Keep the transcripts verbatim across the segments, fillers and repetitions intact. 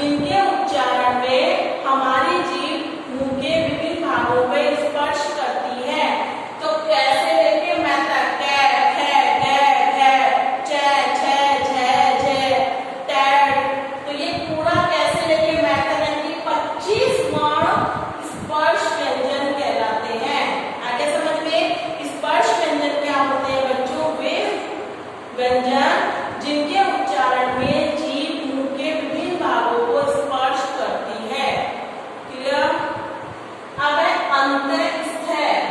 जिनके उच्चारण में हमारी जीभ मुंह के विभिन्न भागों पर स्पर्श करती है। तो कैसे लेके मैं तक कै, खे, कै, खै, चै, छै, झै, झै, टै। तो ये पूरा कैसे लेके मैं तक यानी पच्चीस वर्ण स्पर्श व्यंजन कहलाते हैं। आगे समझ में स्पर्श व्यंजन क्या होते हैं बच्चों? वे व्यंजन जिनके उच्चारण में जीभ मुंह के विभिन्न भागों को स्पर्श करती है। क्लियर? अब है अंतःस्थ।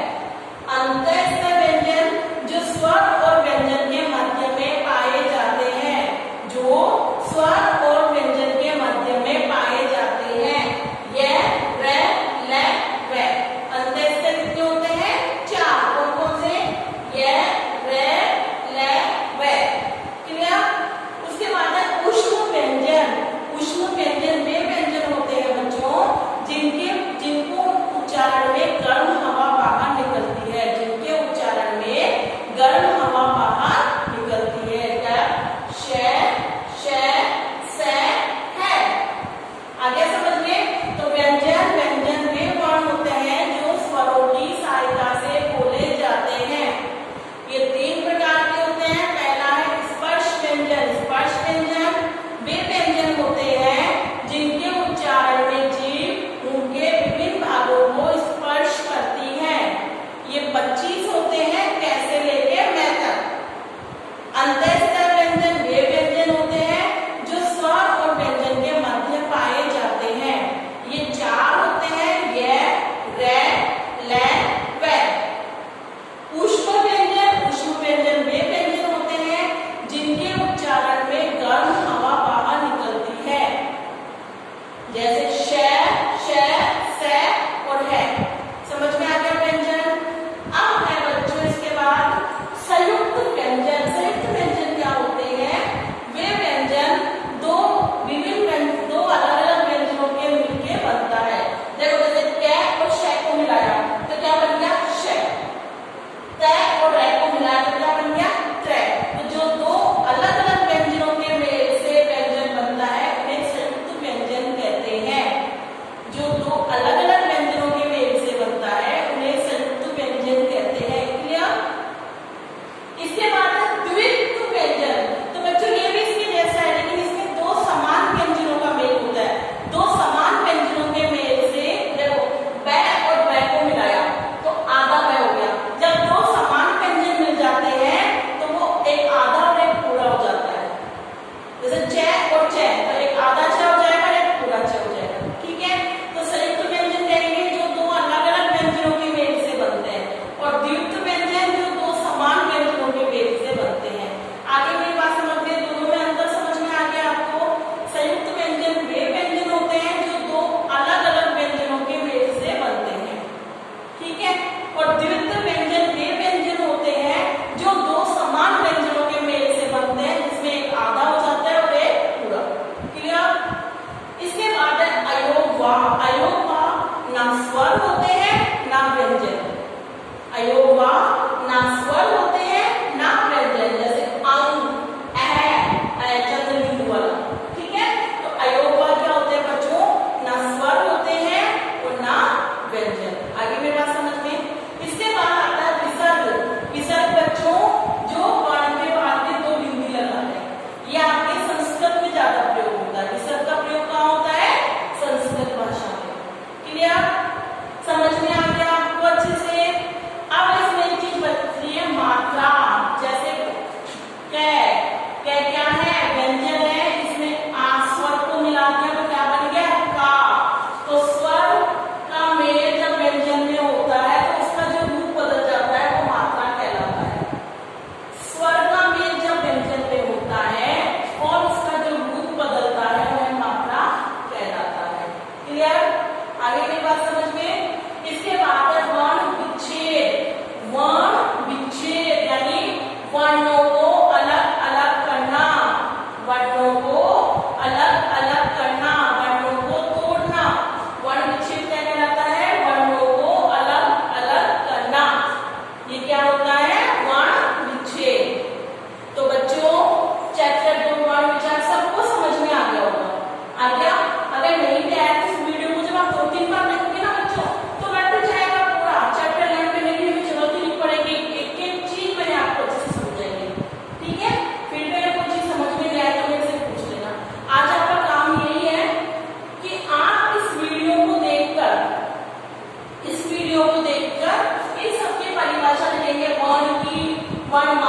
अंतःस्थ व्यंजन जो स्वर और व्यंजन के मध्य में पाए जाते हैं, जो स्वर और व्यंजन के मध्य में पाए जाते हैं। यह र, ल, व। अंतःस्थ कितने होते हैं? चार। कौन कौन से? यह, र, ल, व। क्लियर? उसके बाद है ऊष्म व्यंजन। ऊष्म व्यंजन वे व्यंजन होते हैं बच्चों जिनके जिनको उच्चारण में गर्म हवा बाहर निकलती है। जिनके उच्चारण में गर्म हवा बाहर निकलती है। क्या? श, श, स, है। आगे समझ में तो व्यंजन व्यंजन वे वर्ण होते हैं जो स्वरों की सहायता से बोले जाते हैं। ये तीन प्रकार के होते हैं। पहला है स्पर्श व्यंजन। स्पर्श व्यंजन वे व्यंजन होते हैं जिनके उच्चारण में जीभ मुंह के विभिन्न भागों को स्पर्श करती है। ये पच्चीस होते हैं। कैसे लेके मैं तक। अंतःस्थ व्यंजन वे व्यंजन होते हैं जो स्वर और व्यंजन के मध्य पाए जाते हैं। ये चार होते हैं। यह, र, ल, व। ऊष्म व्यंजन ऊष्म व्यंजन वे व्यंजन होते हैं जिनके उच्चारण में गर्म हवा बाहर निकलती है। जैसे श, श, स और है। समझ में आ गया व्यंजन? अब है बच्चों इसके बाद संयुक्त व्यंजन। संयुक्त व्यंजन क्या होते हैं? वे व्यंजन दो विभिन्न व्यंजन दो अलग अलग व्यंजनों के मिलके बनता है। देखो जैसे कै और श को मिलाया तो क्या बन गया? श। तै और रै को मिलाया तो क्या बन गया? त्रै। तो जो दो अलग अलग व्यंजनों के मेल से व्यंजन बनता है उन्हें संयुक्त व्यंजन कहते हैं। जो दो अलग अलग व्यंजनों के मेल से बनता है उन्हें संयुक्त व्यंजन कहते हैं। क्लियर? इसके बाद द्वित्व व्यंजन। तो बच्चों ये भी इसके जैसा है लेकिन इसमें दो समान व्यंजनों का मेल होता है। दो समान व्यंजनों के मेल से देखो बै और बै को मिलाया तो आधा बै हो गया। जब दो समान व्यंजन मिल जाते हैं तो वो एक आधा और एक पूरा हो जाता है। जैसे च और च तो एक आधा च हो जाएगा और एक पूरा च हो जाएगा। ठीक है? तो संयुक्त व्यंजन कहेंगे जो दो अलग अलग व्यंजनों के मेल से बनते हैं और द्वित्व व्यंजन जो दो समान व्यंजनों के मेल से बनते हैं। आगे मेरी बात समझ में दोनों में अंतर समझ में आ गया आपको? संयुक्त व्यंजन वे व्यंजन होते हैं जो दो अलग अलग व्यंजनों के मेल से बनते हैं। ठीक है? और द्वित्व व्यंजन वे व्यंजन होते हैं जो दो समान व्यंजनों के मेल से बनते हैं जिसमें एक आधा हो जाता है और एक पूरा। क्लियर? इसके बाद है अयोगवाह। अयोगवाह ना स्वर होते हैं ना व्यंजन। अयोगवाह ना स्वर होते हैं ना व्यंजन। जैसे अंग, अह, चंद्रबिंदु वाला। ठीक है? तो अयोगवाह क्या होते हैं बच्चों? ना स्वर होते हैं और ना व्यंजन। आगे मेरी बात समझ में? इसके बाद आता है विसर्ग। विसर्ग बच्चों जो वर्ण के बाद में दो बिंदी लगाते हैं। ये आपके संस्कृत में ज्यादा प्रयोग होता है। विसर्ग का प्रयोग कहाँ होता है? संस्कृत भाषा में। क्लियर? समझ में आ गया आपको अच्छे से? अब इसमें वन